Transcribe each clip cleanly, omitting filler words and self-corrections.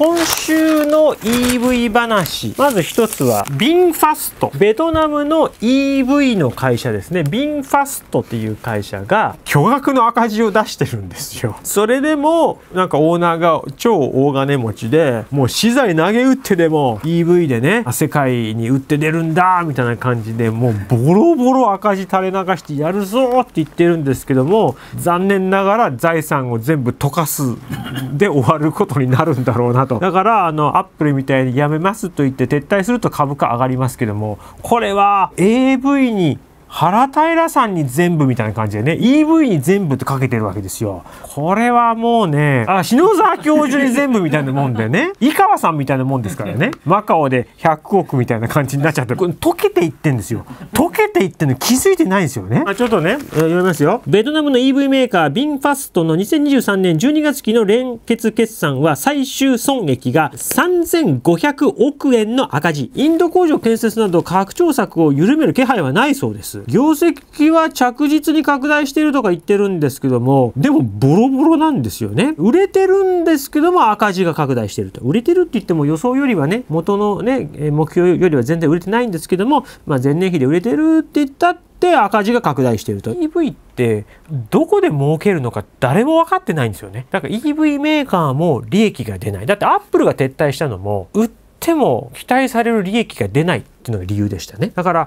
今週の EV 話。まず一つは、ビンファスト。ベトナムの EV の会社ですね。ビンファストっていう会社が巨額の赤字を出してるんですよ。それでも、なんかオーナーが超大金持ちで、もう資材投げ打ってでも EV でね、世界に売って出るんだみたいな感じで、もうボロボロ赤字垂れ流してやるぞって言ってるんですけども、残念ながら財産を全部溶かすで終わることになるんだろうなと。だからアップルみたいにやめますと言って撤退すると株価上がりますけども、これは AV に原平さんに全部みたいな感じでね、 EV に全部ってかけてるわけですよ。これはもうね、篠沢教授に全部みたいなもんでね、井川さんみたいなもんですからね、マカオで100億みたいな感じになっちゃって、これ溶けていってんですよ。溶けていってんの気づいてないんですよね。ちょっとね、読みますよ。ベトナムの EV メーカービンファストの2023年12月期の連結決算は、最終損益が3500億円の赤字。インド工場建設など拡張策を緩める気配はないそうです。業績は着実に拡大しているとか言ってるんですけども、でもボロボロなんですよね。売れてるんですけども赤字が拡大していると。売れてるって言っても予想よりはね、元のね目標よりは全然売れてないんですけども、前年比で売れてるって言ったって赤字が拡大していると。 EV ってどこで儲けるのか誰も分かってないんですよね。だから EV メーカーも利益が出ない。だってアップルが撤退したのも、売っても期待される利益が出ないっていうのが理由でしたね。だから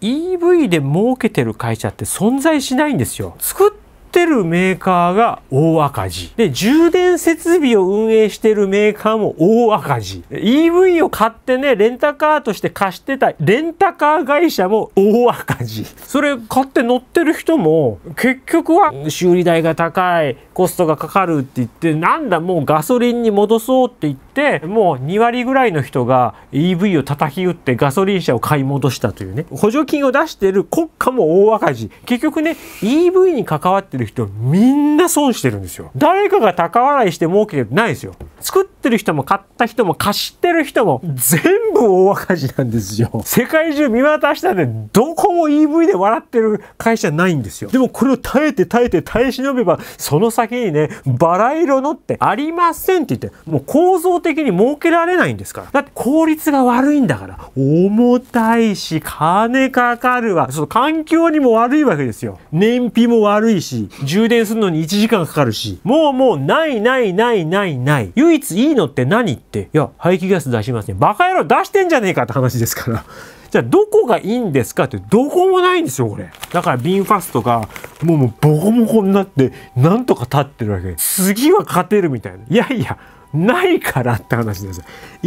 EV で儲けてる会社って存在しないんですよ。作ってるメーカーが大赤字で、充電設備を運営してるメーカーも大赤字。 EV を買ってね、レンタカーとして貸してたレンタカー会社も大赤字。それ買って乗ってる人も結局は修理代が高い、コストがかかるって言って、なんだもうガソリンに戻そうって言って、もう2割ぐらいの人が EV を叩き打ってガソリン車を買い戻したというね、補助金を出してる国家も大赤字。結局ね、 EV に関わってる人みんな損してるんですよ。誰かが高笑いして儲けてないですよ。作ってる人も買った人も貸してる人も全部大赤字なんですよ。世界中見渡したでどこも EV で笑ってる会社ないんですよ。でもこれを耐えて耐え忍べば、その先にね、バラ色のってありませんって言って、もう構造的に儲けられないんですから。だって効率が悪いんだから。重たいし金かかるわ。その環境にも悪いわけですよ。燃費も悪いし、充電するのに1時間かかるし、もうない。唯一いいのって何って、いや排気ガス出しますね。バカ野郎出してんじゃねえかって話ですから。じゃあどこがいいんですかって、どこもないんですよこれ。だからビンファストがもうボコボコになってなんとか立ってるわけで、次は勝てるみたいな。いやいやないからって話です。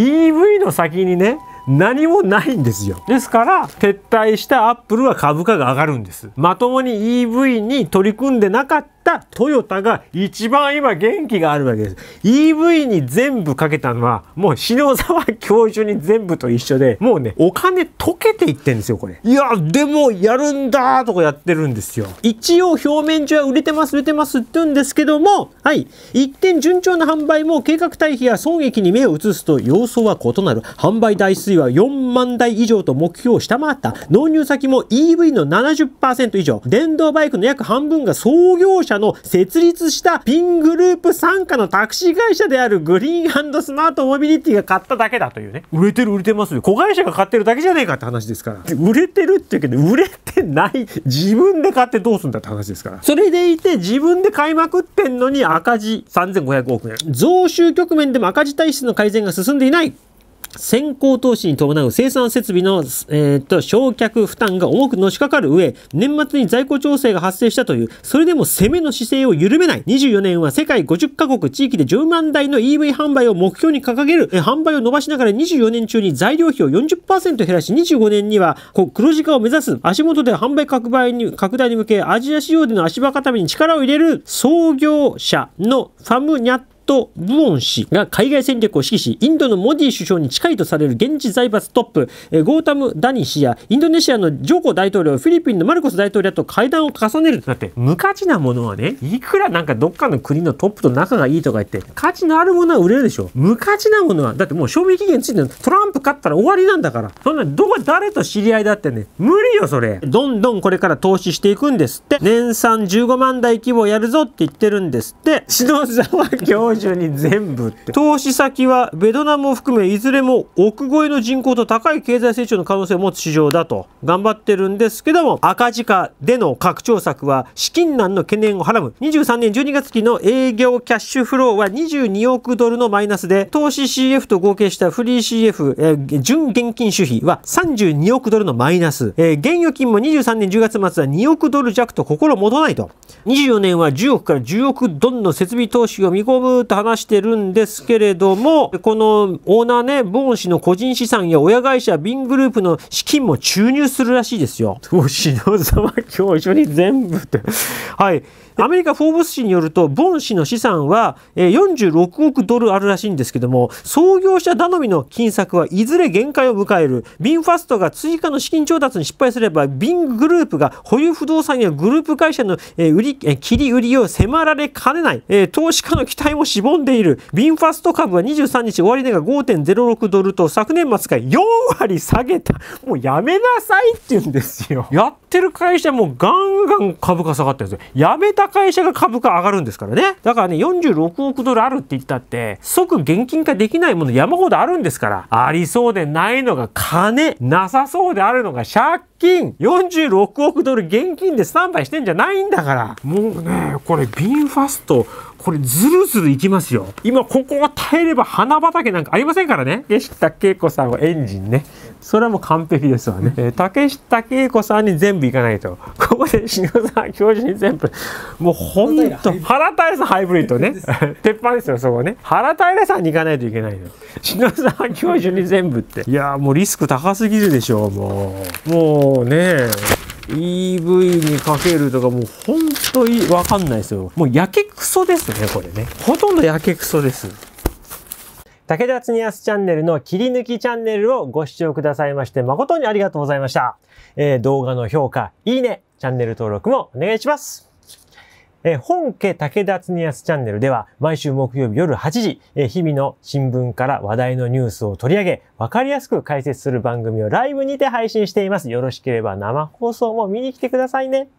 EV の先にね何もないんですよ。ですから撤退したアップルは株価が上がるんです。まともに EV に取り組んでなかったトヨタが一番今元気があるわけです。 EV に全部かけたのはもう篠沢教授に全部と一緒で、もうねお金溶けていってんですよこれ。いやでもやるんだとかやってるんですよ。一応表面上は売れてますって言うんですけども、一点順調な販売も計画対比や損益に目を移すと様相は異なる。販売台数は4万台以上と目標を下回った。納入先も EV の 70% 以上。電動バイクの約半分が創業者の設立したピングループ傘下のタクシー会社であるグリーン&スマートモビリティが買っただけだというね。売れてますよ。子会社が買ってるだけじゃねえかって話ですから。売れてるって言うけど売れてない。自分で買ってどうすんだって話ですから。それでいて自分で買いまくってんのに赤字3500億円。増収局面でも赤字体質の改善が進んでいない。先行投資に伴う生産設備の、焼却負担が重くのしかかる上、年末に在庫調整が発生したという。それでも攻めの姿勢を緩めない。24年は世界50カ国地域で10万台の EV 販売を目標に掲げる。販売を伸ばしながら24年中に材料費を 40% 減らし、25年には黒字化を目指す。足元で販売拡大に向け、アジア市場での足場固めに力を入れる創業者のファムニャット・ブオン氏が海外戦略を指揮し、インドのモディ首相に近いとされる現地財閥トップ、ゴータム・ダニ氏やインドネシアのジョコ大統領、フィリピンのマルコス大統領と会談を重ねる。だって無価値なものはね、いくらなんかどっかの国のトップと仲がいいとか言って価値のあるものは売れるでしょ。無価値なものはだってもう賞味期限ついてる。トランプ勝ったら終わりなんだから。そんな、誰と知り合いだってね、無理よ、それ。どんどんこれから投資していくんですって。年産15万台規模やるぞって言ってるんですって。篠沢教授に全部って。投資先は、ベトナムを含め、いずれも億超えの人口と高い経済成長の可能性を持つ市場だと、頑張ってるんですけども、赤字化での拡張策は、資金難の懸念をはらむ。23年12月期の営業キャッシュフローは22億ドルのマイナスで、投資 CF と合計したフリー CF、純現金主費は32億ドルのマイナス。現預金も23年10月末は2億ドル弱と心もとないと。24年は10億から10億ドルの設備投資を見込むと話してるんですけれども、このオーナーね、ボーン氏の個人資産や親会社ビングループの資金も注入するらしいですよ。篠沢教授に全部って。はい。アメリカ・フォーブス誌によると、ボン氏の資産は46億ドルあるらしいんですけども、創業者頼みの金策はいずれ限界を迎える。ビンファストが追加の資金調達に失敗すれば、ビングループが保有不動産やグループ会社の切り売りを迫られかねない。投資家の期待もしぼんでいる。ビンファスト株は23日終値が 5.06 ドルと昨年末から4割下げた。もうやめなさいって言うんですよ。やってる会社もガンガン株価下がってるんですよ。やめた会社が株価上がるんですからね。だからね、46億ドルあるって言ったって、即現金化できないもの山ほどあるんですから。ありそうでないのが金、なさそうであるのが借金。46億ドル現金でスタンバイしてんじゃないんだから。もうね、これビンファスト、これずるずるいきますよ。今ここを耐えれば花畑なんかありませんからね。竹下恵子さんはエンジンね。それはもう完璧ですわね。竹下恵子さんに全部いかないと。ここで篠沢教授に全部。もうほんと、原平さんハイブリッドね。鉄板ですよ、そこね。原平さんに行かないといけないの。篠沢教授に全部って。いやーもうリスク高すぎるでしょう、もう。もうね。EV にかけるとかもう本当にわかんないですよ。もうやけくそですね、これね。ほとんどやけくそです。武田恒康チャンネルの切り抜きチャンネルをご視聴くださいまして誠にありがとうございました。動画の評価、いいね、チャンネル登録もお願いします。本家武田恒康チャンネルでは毎週木曜日夜8時、日々の新聞から話題のニュースを取り上げ、わかりやすく解説する番組をライブにて配信しています。よろしければ生放送も見に来てくださいね。